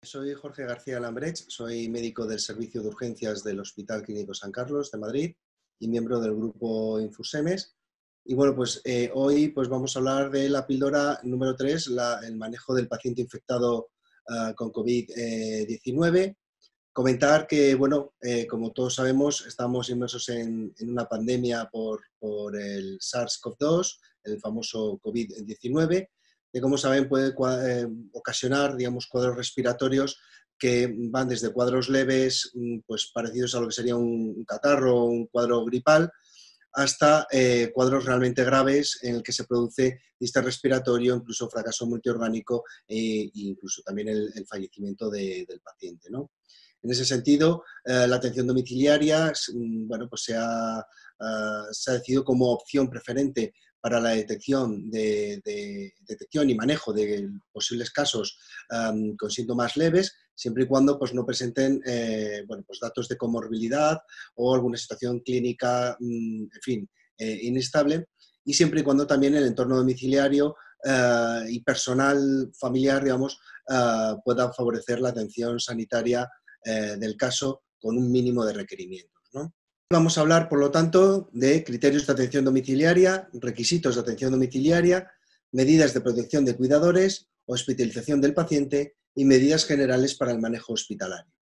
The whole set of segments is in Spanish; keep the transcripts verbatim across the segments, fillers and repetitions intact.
Soy Jorge García Lambrech, soy médico del Servicio de Urgencias del Hospital Clínico San Carlos de Madrid y miembro del grupo Infusemes. Y bueno, pues eh, hoy pues vamos a hablar de la píldora número tres, la, el manejo del paciente infectado uh, con COVID diecinueve. Comentar que, bueno, eh, como todos sabemos, estamos inmersos en, en una pandemia por, por el SARS CoV dos, el famoso COVID diecinueve, que como saben puede eh, ocasionar, digamos, cuadros respiratorios que van desde cuadros leves, pues parecidos a lo que sería un catarro o un cuadro gripal, hasta eh, cuadros realmente graves en el que se produce distrés respiratorio, incluso fracaso multiorgánico e incluso también el, el fallecimiento de, del paciente, ¿no? En ese sentido, eh, la atención domiciliaria, bueno, pues se ha, uh, se ha decidido como opción preferente para la detección, de, de, detección y manejo de posibles casos um, con síntomas leves, siempre y cuando pues, no presenten eh, bueno, pues, datos de comorbilidad o alguna situación clínica, en fin, eh, inestable, y siempre y cuando también el entorno domiciliario uh, y personal familiar, digamos, uh, pueda favorecer la atención sanitaria Eh, del caso con un mínimo de requerimientos, ¿no? Vamos a hablar, por lo tanto, de criterios de atención domiciliaria, requisitos de atención domiciliaria, medidas de protección de cuidadores, hospitalización del paciente y medidas generales para el manejo hospitalario.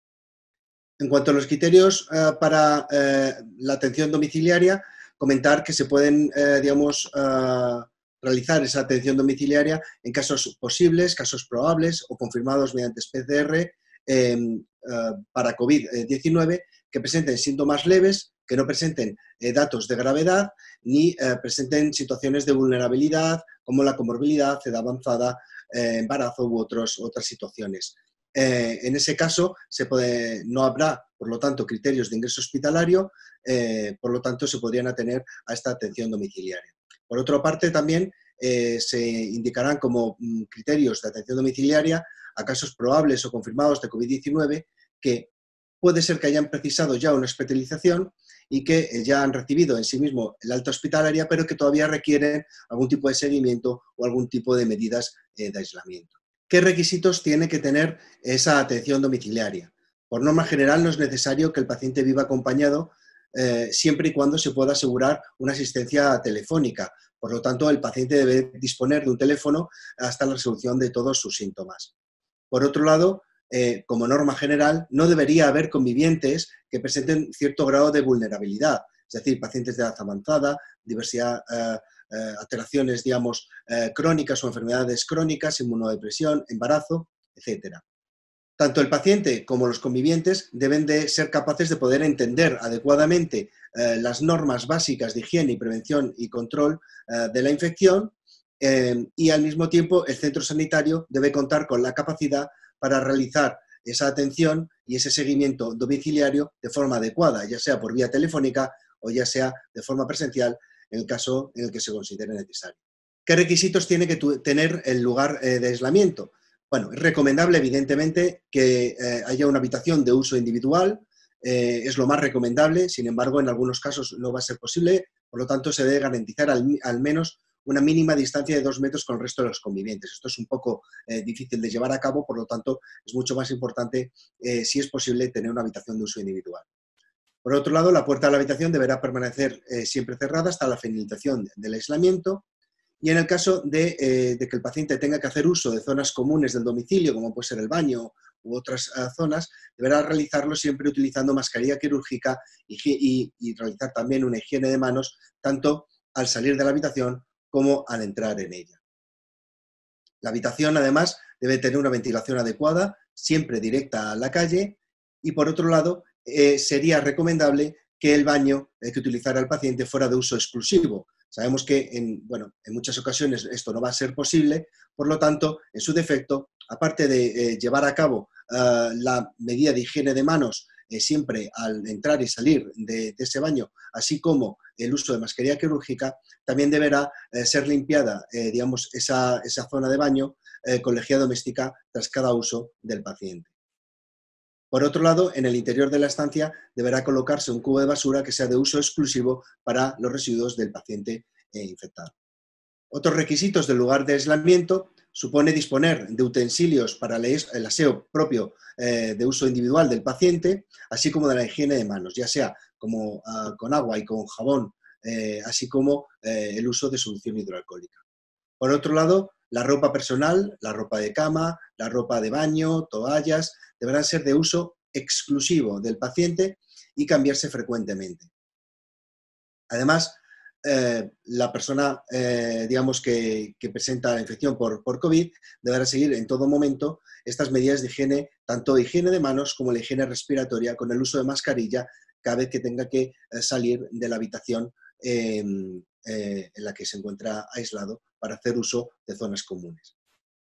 En cuanto a los criterios eh, para eh, la atención domiciliaria, comentar que se pueden, eh, digamos, eh, realizar esa atención domiciliaria en casos posibles, casos probables o confirmados mediante P C R, Eh, eh, para COVID diecinueve que presenten síntomas leves, que no presenten eh, datos de gravedad ni eh, presenten situaciones de vulnerabilidad como la comorbilidad, edad avanzada, eh, embarazo u otros, otras situaciones. Eh, en ese caso se puede, no habrá, por lo tanto, criterios de ingreso hospitalario, eh, por lo tanto se podrían atener a esta atención domiciliaria. Por otra parte, también eh, se indicarán como mm, criterios de atención domiciliaria a casos probables o confirmados de COVID diecinueve que puede ser que hayan precisado ya una hospitalización y que ya han recibido en sí mismo el alta hospitalaria, pero que todavía requieren algún tipo de seguimiento o algún tipo de medidas eh, de aislamiento. ¿Qué requisitos tiene que tener esa atención domiciliaria? Por norma general, no es necesario que el paciente viva acompañado eh, siempre y cuando se pueda asegurar una asistencia telefónica. Por lo tanto, el paciente debe disponer de un teléfono hasta la resolución de todos sus síntomas. Por otro lado, eh, como norma general, no debería haber convivientes que presenten cierto grado de vulnerabilidad, es decir, pacientes de edad avanzada, diversidad, eh, eh, alteraciones, digamos, eh, crónicas o enfermedades crónicas, inmunodepresión, embarazo, etcétera. Tanto el paciente como los convivientes deben de ser capaces de poder entender adecuadamente eh, las normas básicas de higiene y prevención y control eh, de la infección. Eh, y al mismo tiempo el centro sanitario debe contar con la capacidad para realizar esa atención y ese seguimiento domiciliario de forma adecuada, ya sea por vía telefónica o ya sea de forma presencial en el caso en el que se considere necesario. ¿Qué requisitos tiene que tener el lugar eh, de aislamiento? Bueno, es recomendable evidentemente que eh, haya una habitación de uso individual, eh, es lo más recomendable, sin embargo en algunos casos no va a ser posible, por lo tanto se debe garantizar al, al menos una mínima distancia de dos metros con el resto de los convivientes. Esto es un poco eh, difícil de llevar a cabo, por lo tanto, es mucho más importante, eh, si es posible, tener una habitación de uso individual. Por otro lado, la puerta de la habitación deberá permanecer eh, siempre cerrada hasta la finalización del aislamiento y en el caso de, eh, de que el paciente tenga que hacer uso de zonas comunes del domicilio, como puede ser el baño u otras uh, zonas, deberá realizarlo siempre utilizando mascarilla quirúrgica y, y, y realizar también una higiene de manos, tanto al salir de la habitación como al entrar en ella. La habitación, además, debe tener una ventilación adecuada, siempre directa a la calle, y por otro lado, eh, sería recomendable que el baño eh, que utilizara el paciente fuera de uso exclusivo. Sabemos que en, bueno, en muchas ocasiones esto no va a ser posible, por lo tanto, en su defecto, aparte de eh, llevar a cabo uh, la medida de higiene de manos eh, siempre al entrar y salir de, de ese baño, así como el uso de mascarilla quirúrgica, también deberá eh, ser limpiada, eh, digamos, esa, esa zona de baño eh, con lejía doméstica tras cada uso del paciente. Por otro lado, en el interior de la estancia deberá colocarse un cubo de basura que sea de uso exclusivo para los residuos del paciente eh, infectado. Otros requisitos del lugar de aislamiento supone disponer de utensilios para el aseo propio eh, de uso individual del paciente, así como de la higiene de manos, ya sea como, uh, con agua y con jabón, eh, así como eh, el uso de solución hidroalcohólica. Por otro lado, la ropa personal, la ropa de cama, la ropa de baño, toallas, deberán ser de uso exclusivo del paciente y cambiarse frecuentemente. Además, eh, la persona, eh, digamos, que, que presenta la infección por, por COVID deberá seguir en todo momento estas medidas de higiene, tanto higiene de manos como la higiene respiratoria, con el uso de mascarilla cada vez que tenga que eh, salir de la habitación eh, eh, en la que se encuentra aislado para hacer uso de zonas comunes.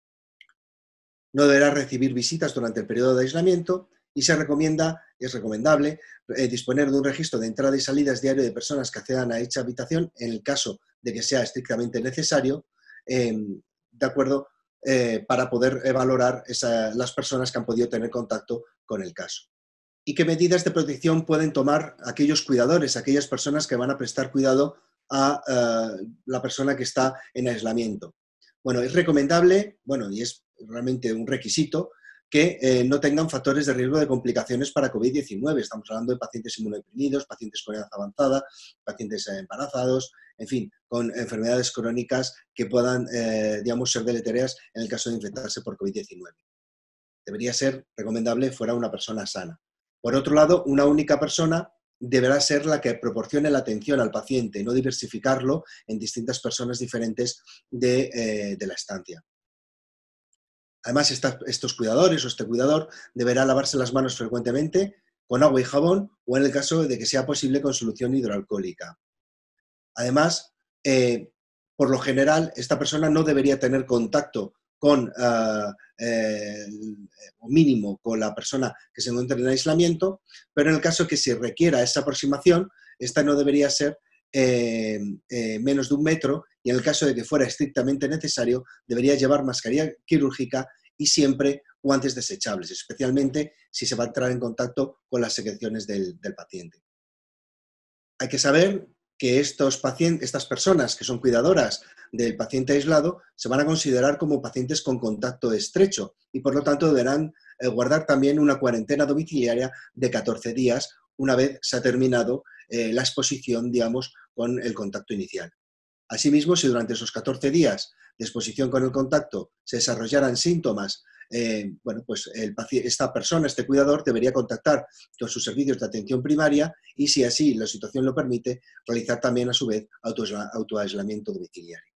No deberá recibir visitas durante el periodo de aislamiento y se recomienda, es recomendable, eh, disponer de un registro de entrada y salidas diario de personas que accedan a dicha habitación en el caso de que sea estrictamente necesario, eh, de acuerdo, eh, para poder eh, valorar esa, las personas que han podido tener contacto con el caso. ¿Y qué medidas de protección pueden tomar aquellos cuidadores, aquellas personas que van a prestar cuidado a uh, la persona que está en aislamiento? Bueno, es recomendable, bueno, y es realmente un requisito, que eh, no tengan factores de riesgo de complicaciones para COVID diecinueve. Estamos hablando de pacientes inmunodeprimidos, pacientes con edad avanzada, pacientes embarazados, en fin, con enfermedades crónicas que puedan, eh, digamos, ser deletéreas en el caso de infectarse por COVID diecinueve. Debería ser recomendable fuera una persona sana. Por otro lado, una única persona deberá ser la que proporcione la atención al paciente, no diversificarlo en distintas personas diferentes de, eh, de la estancia. Además, esta, estos cuidadores o este cuidador deberá lavarse las manos frecuentemente con agua y jabón o en el caso de que sea posible con solución hidroalcohólica. Además, eh, por lo general, esta persona no debería tener contacto con, uh, eh, o mínimo, con la persona que se encuentra en aislamiento, pero en el caso que se requiera esa aproximación, esta no debería ser eh, eh, menos de un metro y en el caso de que fuera estrictamente necesario, debería llevar mascarilla quirúrgica y siempre guantes desechables, especialmente si se va a entrar en contacto con las secreciones del, del paciente. Hay que saber que estos pacientes, estas personas que son cuidadoras del paciente aislado se van a considerar como pacientes con contacto estrecho y por lo tanto deberán eh, guardar también una cuarentena domiciliaria de catorce días una vez se ha terminado eh, la exposición, digamos, con el contacto inicial. Asimismo, si durante esos catorce días de exposición con el contacto se desarrollaran síntomas, eh, bueno, pues el, esta persona, este cuidador, debería contactar con sus servicios de atención primaria y, si así la situación lo permite, realizar también a su vez autoaislamiento domiciliario.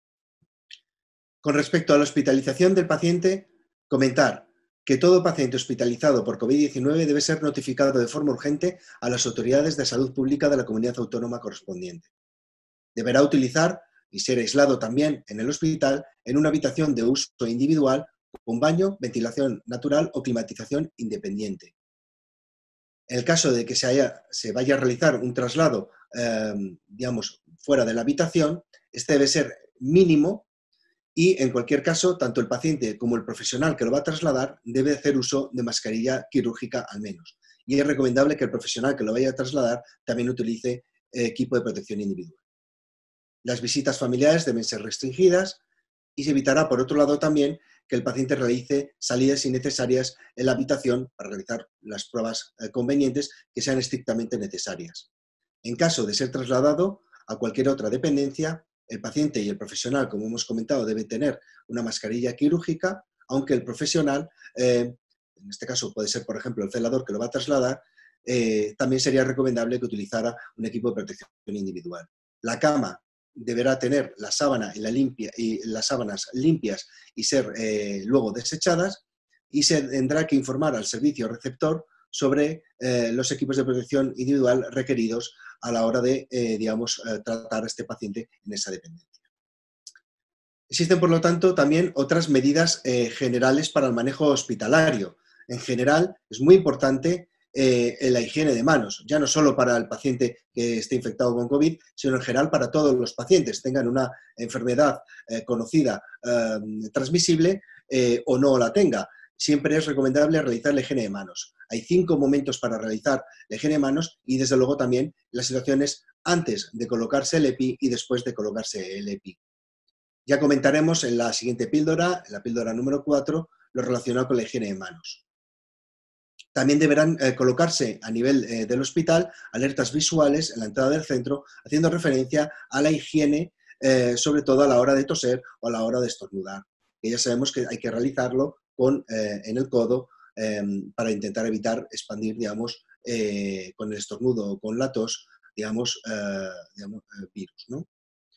Con respecto a la hospitalización del paciente, comentar que todo paciente hospitalizado por COVID diecinueve debe ser notificado de forma urgente a las autoridades de salud pública de la comunidad autónoma correspondiente. Deberá utilizar y ser aislado también en el hospital en una habitación de uso individual con baño, ventilación natural o climatización independiente. En el caso de que se, haya, se vaya a realizar un traslado, eh, digamos, fuera de la habitación, este debe ser mínimo y, en cualquier caso, tanto el paciente como el profesional que lo va a trasladar debe hacer uso de mascarilla quirúrgica al menos. Y es recomendable que el profesional que lo vaya a trasladar también utilice eh, equipo de protección individual. Las visitas familiares deben ser restringidas y se evitará, por otro lado, también que el paciente realice salidas innecesarias en la habitación para realizar las pruebas eh, convenientes que sean estrictamente necesarias. En caso de ser trasladado a cualquier otra dependencia, el paciente y el profesional, como hemos comentado, deben tener una mascarilla quirúrgica, aunque el profesional, eh, en este caso puede ser, por ejemplo, el celador que lo va a trasladar, eh, también sería recomendable que utilizara un equipo de protección individual. La cama deberá tener la sábana y, la limpia, y las sábanas limpias y ser eh, luego desechadas, y se tendrá que informar al servicio receptor sobre eh, los equipos de protección individual requeridos a la hora de, eh, digamos, eh, tratar a este paciente en esa dependencia. Existen, por lo tanto, también otras medidas eh, generales para el manejo hospitalario. En general, es muy importante eh, la higiene de manos, ya no solo para el paciente que esté infectado con COVID, sino en general para todos los pacientes, tengan una enfermedad eh, conocida, eh, transmisible eh, o no la tenga. Siempre es recomendable realizar la higiene de manos. Hay cinco momentos para realizar la higiene de manos y, desde luego, también las situaciones antes de colocarse el EPI y después de colocarse el EPI. Ya comentaremos en la siguiente píldora, en la píldora número cuatro, lo relacionado con la higiene de manos. También deberán eh, colocarse a nivel eh, del hospital alertas visuales en la entrada del centro, haciendo referencia a la higiene, eh, sobre todo a la hora de toser o a la hora de estornudar. Que ya sabemos que hay que realizarlo con, eh, en el codo eh, para intentar evitar expandir, digamos, eh, con el estornudo o con la tos, digamos, eh, digamos eh, virus, ¿no?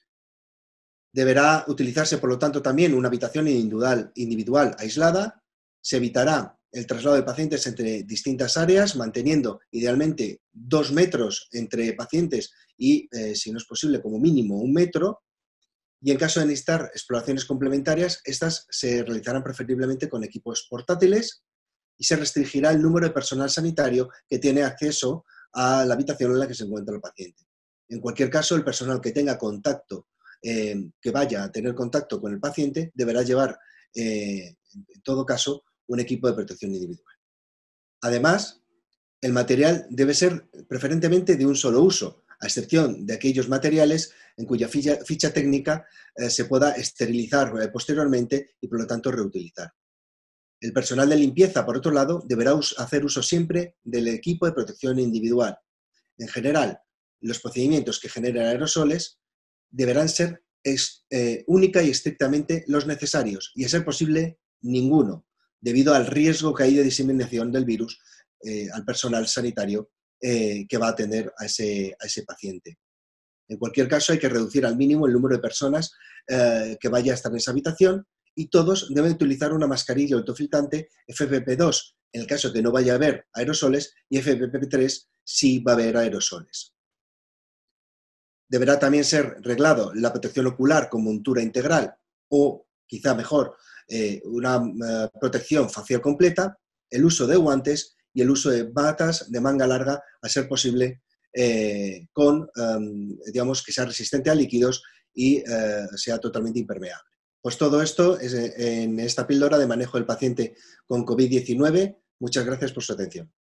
Deberá utilizarse, por lo tanto, también una habitación individual, individual aislada. Se evitará el traslado de pacientes entre distintas áreas, manteniendo idealmente dos metros entre pacientes y, eh, si no es posible, como mínimo un metro. Y en caso de necesitar exploraciones complementarias, estas se realizarán preferiblemente con equipos portátiles y se restringirá el número de personal sanitario que tiene acceso a la habitación en la que se encuentra el paciente. En cualquier caso, el personal que tenga contacto, eh, que vaya a tener contacto con el paciente, deberá llevar, eh, en todo caso, un equipo de protección individual. Además, el material debe ser preferentemente de un solo uso, a excepción de aquellos materiales en cuya ficha, ficha técnica eh, se pueda esterilizar eh, posteriormente y, por lo tanto, reutilizar. El personal de limpieza, por otro lado, deberá hacer uso siempre del equipo de protección individual. En general, los procedimientos que generen aerosoles deberán ser es, eh, única y estrictamente los necesarios y, a ser posible, ninguno, debido al riesgo que hay de diseminación del virus eh, al personal sanitario eh, que va a atender a ese, a ese paciente. En cualquier caso, hay que reducir al mínimo el número de personas eh, que vaya a estar en esa habitación y todos deben utilizar una mascarilla autofiltrante F P P dos en el caso de que no vaya a haber aerosoles y F P P tres si va a haber aerosoles. Deberá también ser reglado la protección ocular con montura integral o, quizá mejor, eh, una uh, protección facial completa, el uso de guantes y el uso de batas de manga larga, a ser posible, eh, con, um, digamos, que sea resistente a líquidos y uh, sea totalmente impermeable. Pues todo esto es en esta píldora de manejo del paciente con COVID diecinueve. Muchas gracias por su atención.